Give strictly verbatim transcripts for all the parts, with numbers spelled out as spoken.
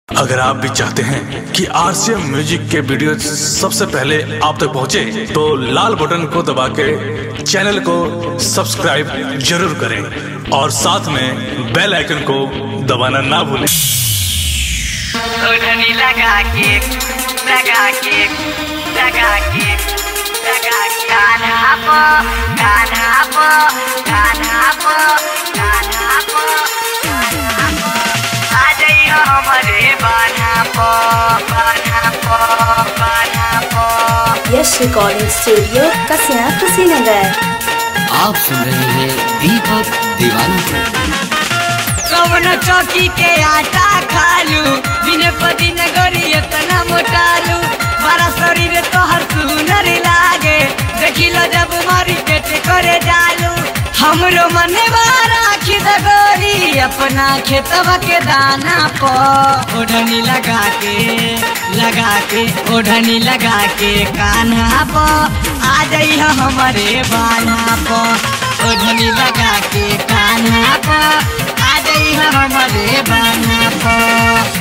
अगर आप भी चाहते हैं कि आरसीएम म्यूजिक के वीडियो सबसे पहले आप तक पहुंचे, तो लाल बटन को दबा के चैनल को सब्सक्राइब जरूर करें और साथ में बेल आइकन को दबाना ना भूलें। ओढ़नी लगा के लगा के लगा के लगा के कान्हा पो कान्हा पो कान्हा पो कान्हा पो कान्हा पो आ जाइयो हमारे बान्हा पो बान्हा पो बान्हा पो। Yash recording studio Kasia Kushinagar. आप सुन रहे हैं दीपक दीवाना को। कौन चौकी के आटा खालू दिन प दिन गोरी इतना मोटालू, बड़ा शरीर तोहर सुनर लागे, देखिलो जब मारी पेट करे जालू। हमरो मने राखी द गोरी अपना खेतवा के दाना पो, ओढ़नी लगा के लगा के ओढ़नी लगा के कान्हा पो आ जाइयो हमारे बान्हा पो, ओढ़नी लगा के कान्हा पो आ जाइयो हमारे बान्हा पो।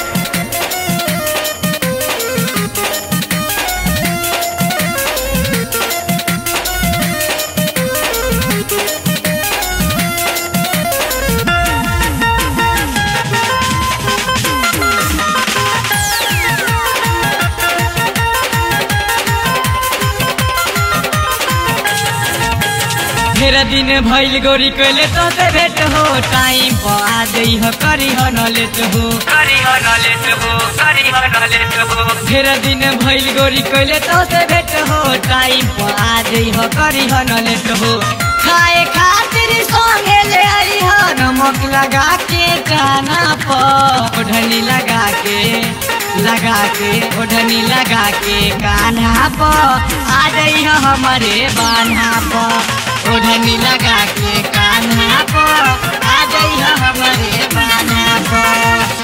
ढेर दिन भइल गोरी कइले तो से भेट हो, टाइम पर आ जई हो करी हो न लेट हो करी हो न लेट हो करी हो न लेट हो। ढेर दिन भइल गोरी कइले तो से भेट हो, टाइम पर आ जई हो करी हो न लेट हो। खाए खातिर संगे ले आई हो नमक लगा के काना पर, ओढ़नी लगा के लगा के ओढ़नी लगा के कान्हा पर आ जई हो हमारे बान्हा पर, ओढ़नी लगा के कान्हा पर आ जाइयो हमारे बान्हा पर।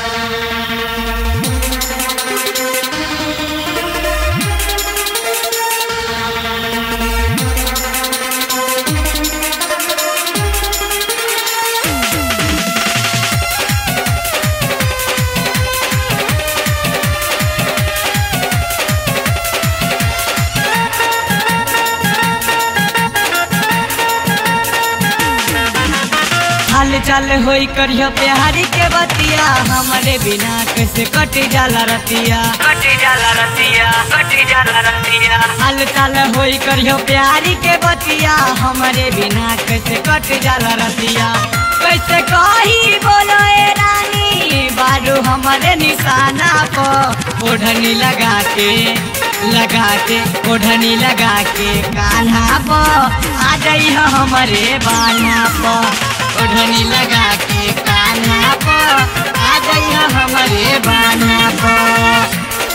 हाल चाल होई करियो प्यारी के बतिया, हमारे बिना कैसे कट जाला रतिया कट जाला रतिया कट जाला रतिया। हाल चाल होई करियो प्यारी के बतिया, हमारे बिना कैसे कट जाला रतिया। कैसे कही बोलो ए रानी बारू हमारे निशाना को, ओढ़नी लगा के लगा के ओढ़नी लगा के कान्हा पो आ जाइयो हमारे बान्हा पो, ओढ़नी लगा के कान्हा पो आ जाइयो हमारे बान्हा पो।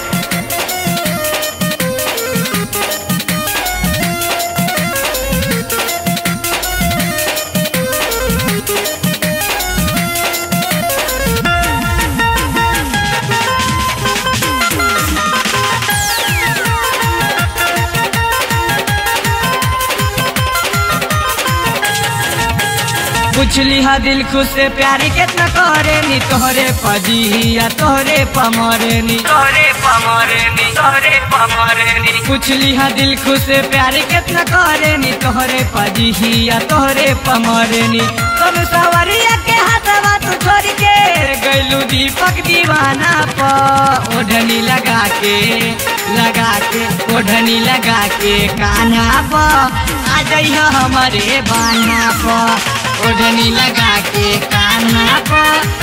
पूछली हा दिल खुश से प्यारी कितना करे नी, तोहरे पजी या तोहरे पमरे नी तोहरे पमरे नी तोहरे पमरे नी। पूछली हा दिल खुश से प्यारी कितना करे नी, तोहरे पजी या तोहरे पमरे नी। तुम सवरिया के हाथवा तू छोड़ के गइलू दीपक दीवाना पो, ओढ़नी लगा के लगा के ओढ़नी लगा के कान्हा पो आ जाइयो हमारे बान्हा पो, ओढ़नी लगा के कान्हा पो